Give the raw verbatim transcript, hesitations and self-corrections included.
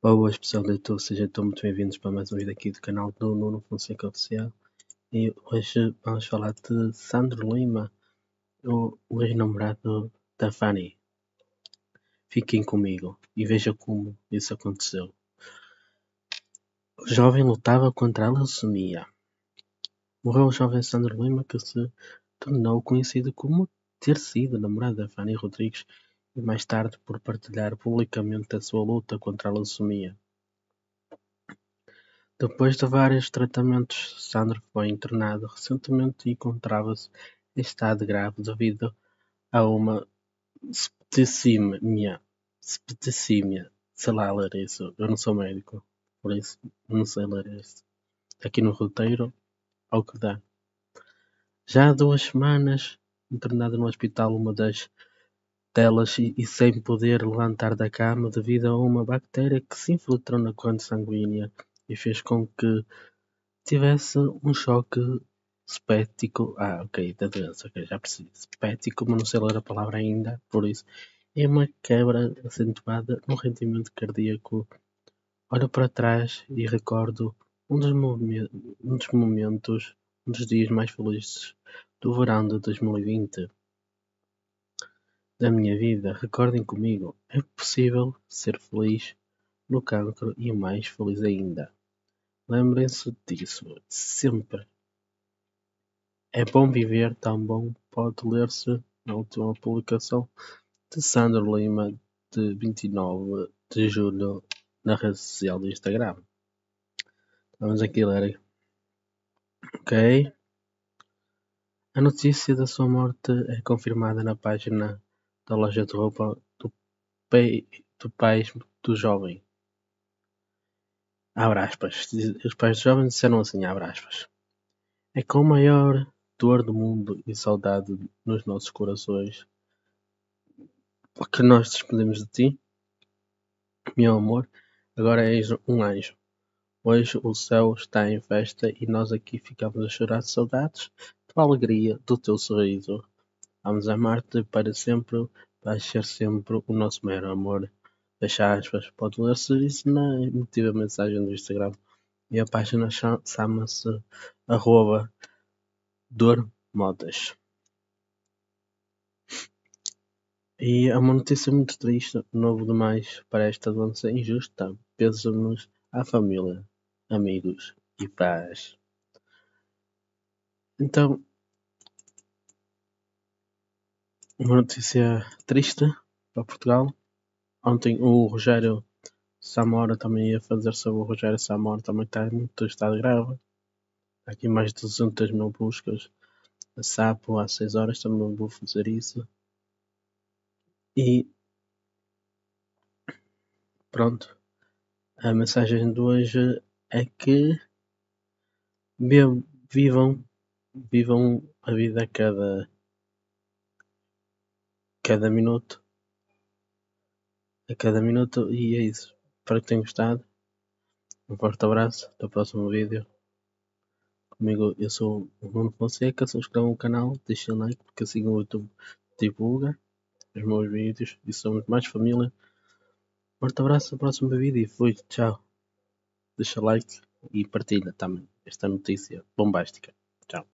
Boas pessoal do YouTube, sejam todos muito bem-vindos para mais um vídeo aqui do canal do Nuno Fonseca Oficial. E hoje vamos falar de Sandro Lima, o, o ex-namorado da Fanny. Fiquem comigo e vejam como isso aconteceu. O jovem lutava contra a leucemia. Morreu o jovem Sandro Lima, que se tornou conhecido como ter sido namorado da Fanny Rodrigues e mais tarde por partilhar publicamente a sua luta contra a leucemia. Depois de vários tratamentos, Sandro foi internado recentemente e encontrava-se em estado grave devido a uma septicemia. Septicemia. Sei lá ler isso. Eu não sou médico, por isso não sei ler isso. Aqui no roteiro, ao que dá. Já há duas semanas, internado no hospital, uma das delas e, e sem poder levantar da cama devido a uma bactéria que se infiltrou na corrente sanguínea e fez com que tivesse um choque sepético. Ah, ok, da doença, ok, já percebi. Sepético, mas não sei ler a palavra ainda, por isso. É uma quebra acentuada no rendimento cardíaco. Olho para trás e recordo um dos, momen- um dos momentos, um dos dias mais felizes do verão de dois mil e vinte da minha vida. Recordem comigo, é possível ser feliz no cancro e mais feliz ainda. Lembrem-se disso, sempre. É bom viver, tão bom pode ler-se na última publicação de Sandro Lima, de vinte e nove de julho, na rede social do Instagram. Vamos aqui ler. Ok. A notícia da sua morte é confirmada na página da loja de roupa do, pai, do pais do jovem. Abre aspas. Os pais do jovem disseram assim, abre aspas. É com a maior dor do mundo e saudade nos nossos corações que nós despedimos de ti, meu amor. Agora és um anjo. Hoje o céu está em festa e nós aqui ficamos a chorar de saudades, tua alegria, do teu sorriso. Vamos amar-te para sempre, vais ser sempre o nosso maior amor. Fecha aspas. Pode ler-se isso na emotiva mensagem do Instagram. E a página chama-se arroba dormodas. E é uma notícia muito triste, novo demais para esta doença injusta. Pensamos à família, amigos e paz. Então, uma notícia triste para Portugal. Ontem o Rogério Samora também ia fazer sobre o Rogério Samora, também está muito estado grave. Há aqui mais de duzentas mil buscas. A Sapo às seis horas também vou fazer isso. E pronto. A mensagem de hoje é que vivam, vivam a vida a cada, cada minuto. A cada minuto. E é isso. Espero que tenham gostado. Um forte abraço. Até o próximo vídeo. Comigo eu sou o Nuno Fonseca. Subscrevam o canal. Deixem like porque assim o YouTube divulga os meus vídeos e somos mais família. Forte abraço. Até o próximo vídeo e fui. Tchau. Deixa like e partilha também esta notícia bombástica. Tchau.